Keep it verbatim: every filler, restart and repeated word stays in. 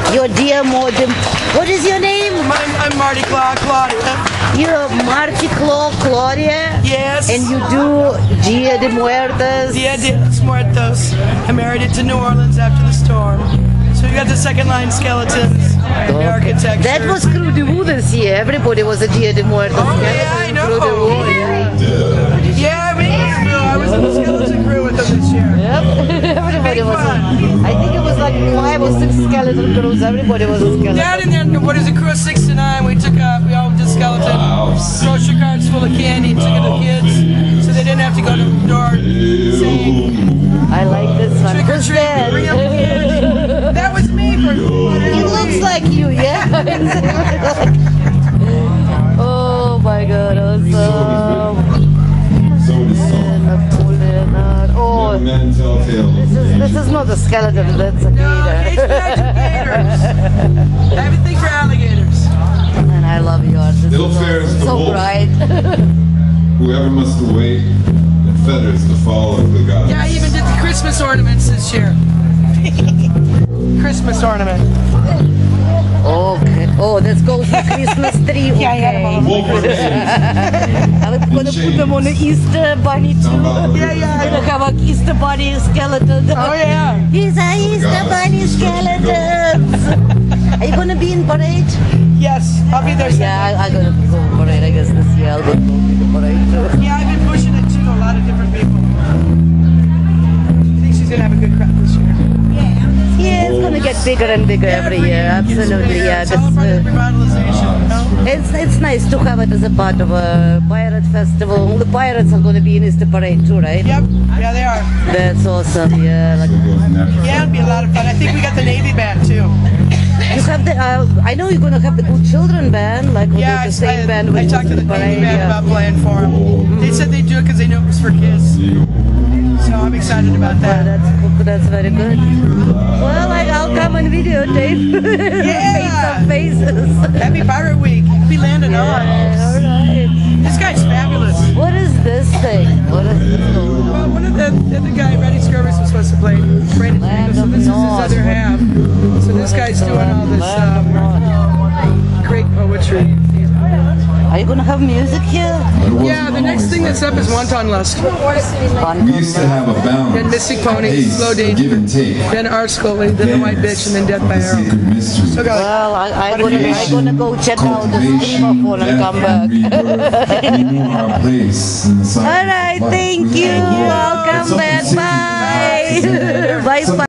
Your Dia Muertes. What is your name? I'm, I'm Mardi Cla Claudia. You're Mardi Cla Claudia? Yes. And you do Dia De Muertes? Dia De Muertes. I married it to New Orleans after the storm. So you got the second line skeletons, the Okay. architecture. That was Crew de Woe this year. Everybody was a Dia De Muertes. Oh, yeah, I know. Crew de Woe, yeah. Yeah, me too. I was in the skeleton crew with them this year. Yep. Everybody was a, I think it was like five or six skeleton crews. Everybody was a skeleton. Yeah, and then what is it, crew of six to nine, we took up, we all did skeleton, grocery carts full of candy, took it to the kids, so they didn't have to go to the door saying, I like this one. trick or Who's treat, that? bring up candy. That was me for He looks like you, yeah? Oh my god, awesome. Oh, this is, this is not a skeleton, that's a No, it's gator. magic gators. I have a thing for alligators. And I love yours. This Little is fares so, the so wolf. bright. Whoever must await, and feathers to follow the gods. Yeah, I even did the Christmas ornaments this year. Christmas ornament. Okay. Oh, this goes with Christmas tree. Okay. Yeah, I had them all. Wolf I'm gonna put them on the Easter bunny too. Yeah, yeah. I'm gonna have a Easter bunny skeleton. Oh, yeah. He's a Easter bunny skeleton. Are you gonna be in parade? Yes, I'll be there. Yeah, I, I'm gonna go in parade. I guess this year I'll go to the parade too. Yeah, I've been pushing it to a lot of different people. I think she's gonna have a good crowd this year. Yeah, it's gonna get bigger and bigger every year. Absolutely, yeah. It's all a part of the That's, uh, revitalization, you know? It's it's nice to have it as a part of a pirate festival. The pirates are gonna be in Easter parade too, right? Yep, yeah, they are. That's awesome. Yeah. Like, Yeah, it'd be a lot of fun. I think we got the Navy band too. you have the. Uh, I know you're gonna have the Goodchildren band, like Yeah, the I, same I, band. I with talked to the parade, Navy band yeah. about playing for them. They said they'd do it because they knew it was for kids. So I'm excited about Well, that. that's cool. That's very good. Well, I, I'll come and videotape. Yeah. Paint some faces. Happy Pirate Week. Happy Landing Yeah, all right. This guy's fabulous. What is this thing? What is this going on? Well, one of the, the other guy, Reddy Scurvis, was supposed to play Brandon Land Tango, so of this is his Nod. other half. So this guy's doing all this um, great poetry. Are you gonna have music here? Yeah, the next thing that's up is Wonton Lust. We used to have a balance. Then Mystic Pony, Pace, Slow Date. give and take. Then Art Scully, then The White Bitch, and then Death by The Arrow. sacred mystery. So go. Well, I, I'm gonna, I'm gonna go check out the Cultivation, streamer phone and death, come back. rebirth. We know our place in the cycle All of right, life. thank We you. have a I'll come Something back. sacred. Bye. Bye. Bye.